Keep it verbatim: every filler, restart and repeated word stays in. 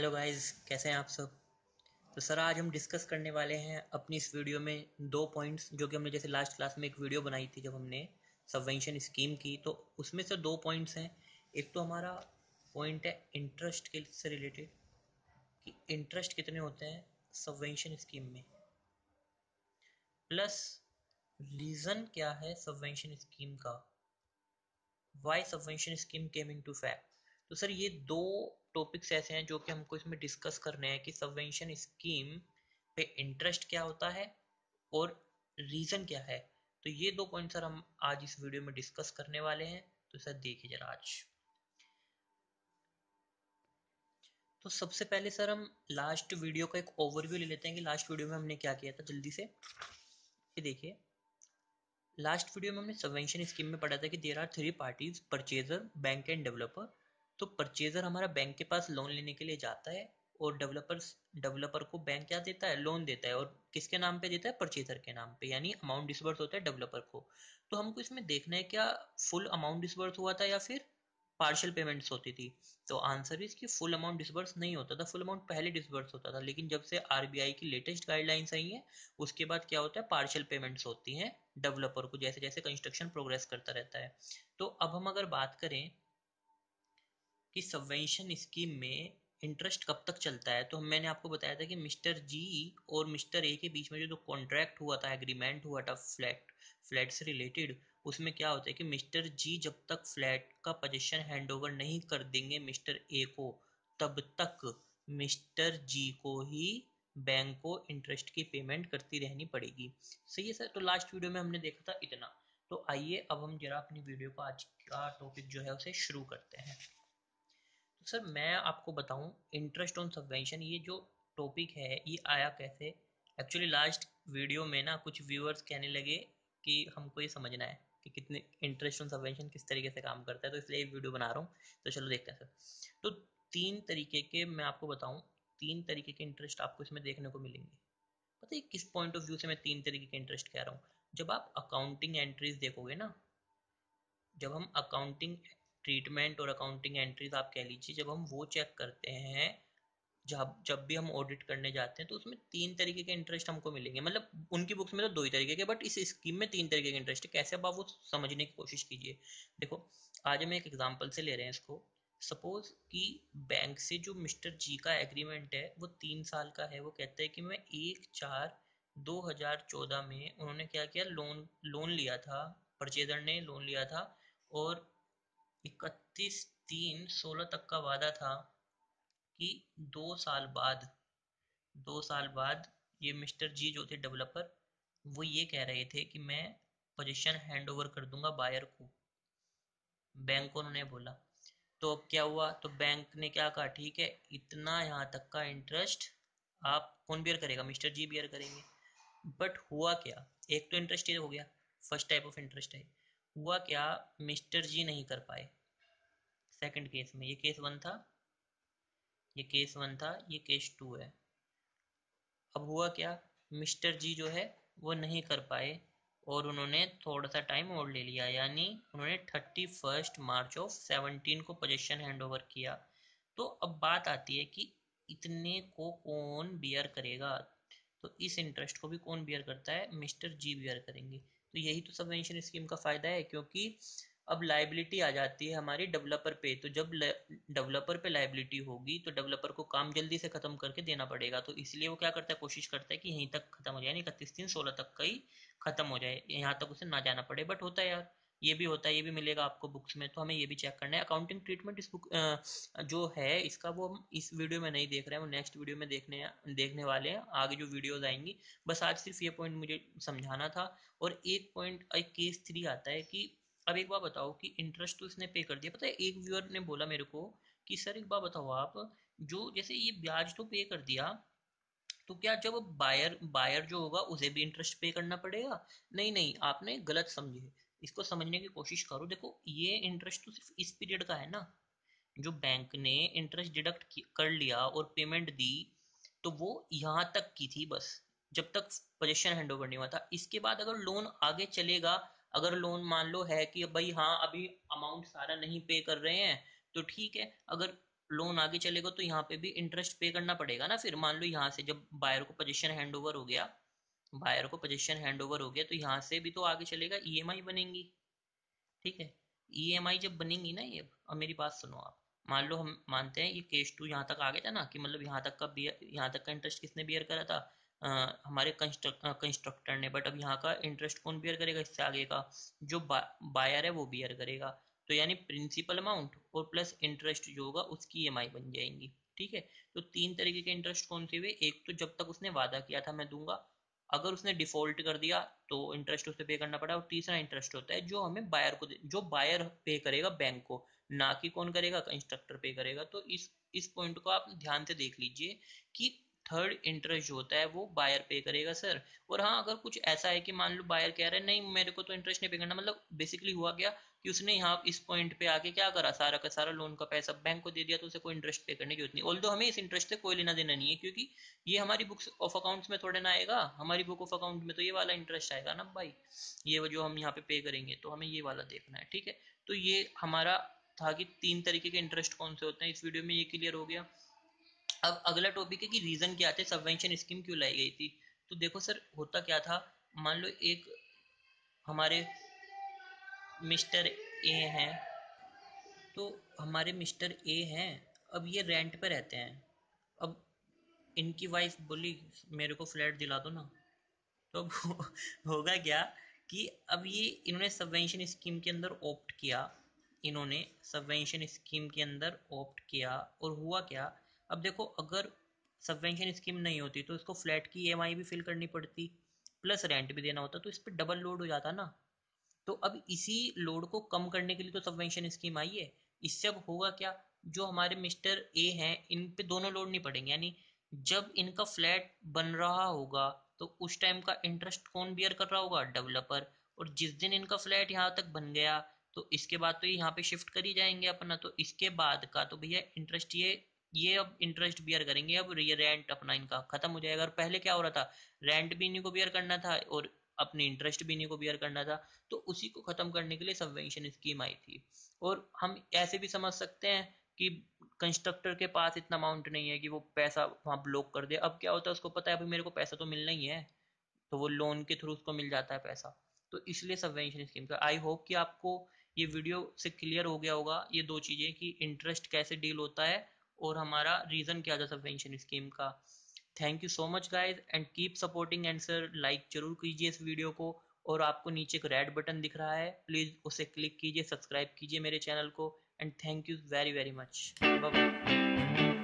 Hello guys, कैसे हैं आप सब। तो सर आज हम डिस्कस करने वाले हैं अपनी इस वीडियो में दो पॉइंट्स जो कि हमने जैसे लास्ट क्लास में एक वीडियो बनाई थी जब हमने सबवेंशन स्कीम की, तो उसमें से दो पॉइंट्स हैं। एक तो हमारा पॉइंट है इंटरेस्ट के से रिलेटेड कि इंटरेस्ट कितने होते हैं सबवेंशन स्कीम में, प्लस रीज़न क्या है सबवेंशन स्कीम का, why subvention scheme came into fact. तो सर ये दो टॉपिक्स ऐसे हैं जो कि हमको इसमें डिस्कस करने हैं कि सबवेंशन स्कीम पे इंटरेस्ट क्या होता है और रीजन क्या है। तो ये दो पॉइंट सर हम आज इस वीडियो में डिस्कस करने वाले हैं। तो सर देखिए जरा आज। तो सबसे पहले सर हम लास्ट वीडियो का एक ओवरव्यू ले लेते हैं कि लास्ट वीडियो में हमने क्या किया था जल्दी से। ये देखिए, लास्ट वीडियो में हमने सबवेंशन स्कीम में पढ़ा था कि there are three parties, purchaser, bank and developer. तो परचेजर हमारा बैंक के पास लोन लेने के लिए जाता है और डेवलपर डेवलपर को बैंक क्या देता है, लोन देता है। और किसके नाम पे देता है, परचेजर के नाम पे, यानी अमाउंट डिसबर्स होता है डेवलपर को। तो हमको इसमें देखना है क्या फुल अमाउंट डिसबर्स हुआ था या फिर पार्शियल पेमेंट्स होती थी। तो आंसर इज कि फुल अमाउंट डिसबर्स नहीं होता था, फुल अमाउंट पहले डिसबर्स होता था। लेकिन जब से आरबीआई की लेटेस्ट गाइडलाइंस आई है उसके बाद क्या होता है, पार्शियल पेमेंट्स होती हैं डेवलपर को जैसे जैसे कंस्ट्रक्शन प्रोग्रेस करता रहता है। तो अब हम अगर बात करें कि सबवेंशन स्कीम में इंटरेस्ट कब तक चलता है, तो मैंने आपको बताया था कि मिस्टर जी और मिस्टर ए के बीच में जो, जो कॉन्ट्रैक्ट हुआ था, एग्रीमेंट हुआ था फ्लैट फ्लैट से रिलेटेड, उसमें क्या होता है कि मिस्टर जी जब तक फ्लैट का पोजीशन हैंड ओवर नहीं कर देंगे मिस्टर ए को, तब तक मिस्टर जी को ही बैंक को इंटरेस्ट की पेमेंट करती रहनी पड़ेगी। सही है सर। तो लास्ट वीडियो में हमने देखा था इतना। तो आइए अब हम जरा अपनी वीडियो को आज का टॉपिक जो है उसे शुरू करते हैं। तो सर मैं आपको बताऊं, इंटरेस्ट ऑन सबवेंशन ये जो टॉपिक है ये आया कैसे। एक्चुअली लास्ट वीडियो में ना कुछ व्यूअर्स कहने लगे कि हमको ये समझना है कि कितने इंटरेस्ट ऑन सबवेंशन किस तरीके से काम करता है, तो इसलिए ये वीडियो बना रहा हूँ। तो चलो देखते हैं सर। तो तीन तरीके के मैं आपको बताऊं, तीन तरीके के इंटरेस्ट आपको इसमें देखने को मिलेंगे। पता है किस पॉइंट ऑफ व्यू से मैं तीन तरीके के इंटरेस्ट कह रहा हूँ। जब आप अकाउंटिंग एंट्रीज देखोगे ना, जब हम अकाउंटिंग ट्रीटमेंट और अकाउंटिंग एंट्रीज आप कह लीजिए, जब हम वो चेक करते हैं, जब जब भी हम ऑडिट करने जाते हैं, तो उसमें तीन तरीके के इंटरेस्ट हमको मिलेंगे। मतलब उनकी बुक्स में तो दो ही तरीके के, बट इस स्कीम में तीन तरीके के इंटरेस्ट है। कैसे, अब आप वो समझने की कोशिश कीजिए। देखो, आज हम एक एग्जांपल से ले रहे हैं इसको। सपोज कि बैंक से जो मिस्टर जी का एग्रीमेंट है वो तीन साल का है। वो कहता है कि मैं एक चार दो हजार चौदह में उन्होंने क्या किया, लोन लोन लिया था, परचेजर ने लोन लिया था। और इकतीस तीन सोलह तक का वादा था कि दो साल बाद दो साल बाद ये मिस्टर जी जो थे डेवलपर, वो ये कह रहे थे कि मैं पोजीशन हैंड ओवर कर दूंगा बायर को। बैंक को उन्होंने बोला। तो अब क्या हुआ, तो बैंक ने क्या कहा, ठीक है इतना यहाँ तक का इंटरेस्ट आप कौन बियर करेगा, मिस्टर जी बियर करेंगे। बट हुआ क्या, एक तो इंटरेस्ट ये हो गया, फर्स्ट टाइप ऑफ इंटरेस्ट है। हुआ क्या, मिस्टर जी नहीं कर पाए। सेकंड केस में, ये केस वन था, ये केस वन था, ये केस टू है। अब हुआ क्या, मिस्टर जी जो है वो नहीं कर पाए और उन्होंने थोड़ा सा टाइम और ले लिया, यानी उन्होंने thirty first March of seventeen को पोजीशन हैंड ओवर किया। तो अब बात आती है कि इतने को कौन बियर करेगा। तो इस इंटरेस्ट को भी कौन बियर करता है, मिस्टर जी बियर करेंगे। तो यही तो सबवेंशन स्कीम का फायदा है, क्योंकि अब लाइबिलिटी आ जाती है हमारी डेवलपर पे। तो जब डेवलपर पे लाइबिलिटी होगी तो डेवलपर को काम जल्दी से खत्म करके देना पड़ेगा। तो इसलिए वो क्या करता है, कोशिश करता है कि यहीं तक खत्म हो जाए, यानी इकतीस तीन सोलह तक का ही खत्म हो जाए, यहाँ तक उसे ना जाना पड़े। बट होता है यार, ये भी होता है, ये भी मिलेगा आपको बुक्स में। तो हमें ये भी चेक करना है। अकाउंटिंग ट्रीटमेंट इस बुक जो है इसका, वो हम इस वीडियो में नहीं देख रहे हैं, वो नेक्स्ट वीडियो में देखने देखने वाले हैं, आगे जो वीडियोस आएंगी। बस आज सिर्फ ये पॉइंट मुझे समझाना था। और एक पॉइंट एक केस थ्री आता है कि अब एक बार बताओ कि इंटरेस्ट तो इसने पे कर दिया। पता है एक व्यूअर ने बोला मेरे को कि सर एक बार बताओ आप, जो जैसे ये ब्याज तो पे कर दिया, तो क्या जब बायर बायर जो होगा उसे भी इंटरेस्ट पे करना पड़ेगा। नहीं नहीं, आपने गलत समझे, इसको समझने की कोशिश करो। देखो ये इंटरेस्ट तो सिर्फ इस पीरियड का है ना, जो बैंक ने इंटरेस्ट डिडक्ट कर लिया और पेमेंट दी, तो वो यहाँ तक की थी बस, जब तक पोजीशन हैंड ओवर नहीं हुआ था। इसके बाद अगर लोन आगे चलेगा, अगर लोन मान लो है कि भाई हाँ अभी अमाउंट सारा नहीं पे कर रहे हैं, तो ठीक है। अगर लोन आगे चलेगा तो यहाँ पे भी इंटरेस्ट पे करना पड़ेगा ना। फिर मान लो यहाँ से जब बायर को पोजीशन हैंड ओवर हो गया, बायर को पोजीशन हैंड ओवर हो गया तो यहाँ से भी तो आगे चलेगा, ईएमआई बनेंगी। ठीक है, ईएमआई जब बनेंगी ना, ये अब मेरी बात सुनो आप। मान लो हम मानते हैं ये केस टू यहाँ तक आ गया था ना, कि मतलब यहाँ तक का बियर, यहाँ तक का इंटरेस्ट किसने बियर करा था, अ, हमारे कंस्ट्रक्टर ने। बट अब यहाँ का इंटरेस्ट कौन बियर करेगा, इससे आगे का जो बा, बायर है वो बियर करेगा। तो यानी प्रिंसिपल अमाउंट और प्लस इंटरेस्ट जो होगा उसकी ईएमआई बन जाएंगी। ठीक है, तो तीन तरीके के इंटरेस्ट कौन से हुए, एक तो जब तक उसने वादा किया था मैं दूंगा, अगर उसने डिफॉल्ट कर दिया तो इंटरेस्ट उसे पे करना पड़ा, और तीसरा इंटरेस्ट होता है जो हमें बायर को, जो बायर पे करेगा बैंक को, ना कि कौन करेगा, कंस्ट्रक्टर पे करेगा। तो इस इस पॉइंट को आप ध्यान से देख लीजिए कि थर्ड इंटरेस्ट जो होता है वो बायर पे करेगा सर। और हाँ, अगर कुछ ऐसा है कि मान लो बायर कह रहा है नहीं मेरे को तो इंटरेस्ट नहीं पे करना, मतलब बेसिकली हुआ क्या कि उसने यहाँ इस पॉइंट पे आके क्या करा, सारा का सारा लोन का पैसा बैंक को दे दिया, तो उसे कोई इंटरेस्ट पे करने की जरूरत नहीं। ऑल्दो हमें इस इंटरेस्ट से कोई लेना देना नहीं है, क्योंकि ये हमारी बुक्स ऑफ अकाउंट्स में थोड़े ना आएगा, हमारी बुक ऑफ अकाउंट में तो ये वाला इंटरेस्ट आएगा ना भाई, ये जो हम यहाँ पे पे करेंगे, तो हमें ये वाला देखना है। ठीक है, तो ये हमारा था कि तीन तरीके के इंटरेस्ट कौन से होते हैं, इस वीडियो में ये क्लियर हो गया। अब अगला टॉपिक है कि रीजन क्या थे, सबवेंशन स्कीम क्यों लाई गई थी। तो देखो सर, होता क्या था, मान लो एक हमारे मिस्टर ए हैं, तो हमारे मिस्टर ए हैं, अब ये रेंट पे रहते हैं। अब इनकी वाइफ बोली मेरे को फ्लैट दिला दो ना। तो अब होगा क्या कि अब ये इन्होंने सबवेंशन स्कीम के अंदर ऑप्ट किया, इन्होंने सबवेंशन स्कीम के अंदर ऑप्ट किया, और हुआ क्या, अब देखो अगर सबवेंशन स्कीम नहीं होती तो इसको फ्लैट की ईएमआई भी फिल करनी पड़ती, प्लस रेंट भी देना होता, तो इस पर डबल लोड हो जाता ना। तो अब इसी लोड को कम करने के लिए तो सबवेंशन स्कीम आई है। इससे अब होगा क्या, जो हमारे मिस्टर ए हैं इन पे दोनों लोड नहीं पड़ेंगे, यानी जब इनका फ्लैट बन रहा होगा तो उस टाइम का इंटरेस्ट कौन बियर कर रहा होगा, डेवलपर। और जिस दिन इनका फ्लैट यहाँ तक बन गया तो इसके बाद तो ये यहाँ पे शिफ्ट कर ही जाएंगे अपना, तो इसके बाद का तो भैया इंटरेस्ट ये ये अब इंटरेस्ट बियर करेंगे। अब ये रेंट अपना इनका खत्म हो जाएगा, और पहले क्या हो रहा था, रेंट भी इन्हीं को बियर करना था और अपनी इंटरेस्ट भी इन्हीं को बियर करना था। तो उसी को खत्म करने के लिए सबवेंशन स्कीम आई थी। और हम ऐसे भी समझ सकते हैं कि कंस्ट्रक्टर के पास इतना अमाउंट नहीं है कि वो पैसा वहां ब्लॉक कर दे। अब क्या होता है, उसको पता है अभी मेरे को पैसा तो मिलना ही है, तो वो लोन के थ्रू उसको मिल जाता है पैसा। तो इसलिए सबवेंशन स्कीम का, आई होप कि आपको ये वीडियो से क्लियर हो गया होगा ये दो चीजें, कि इंटरेस्ट कैसे डील होता है और हमारा रीजन क्या था सबवेंशन स्कीम का। Thank you so much guys, and keep supporting, and share like जरूर कीजिए इस वीडियो को। और आपको नीचे एक रेड बटन दिख रहा है, प्लीज उसे क्लिक कीजिए, सब्सक्राइब कीजिए मेरे चैनल को। And thank you very very much, bye bye.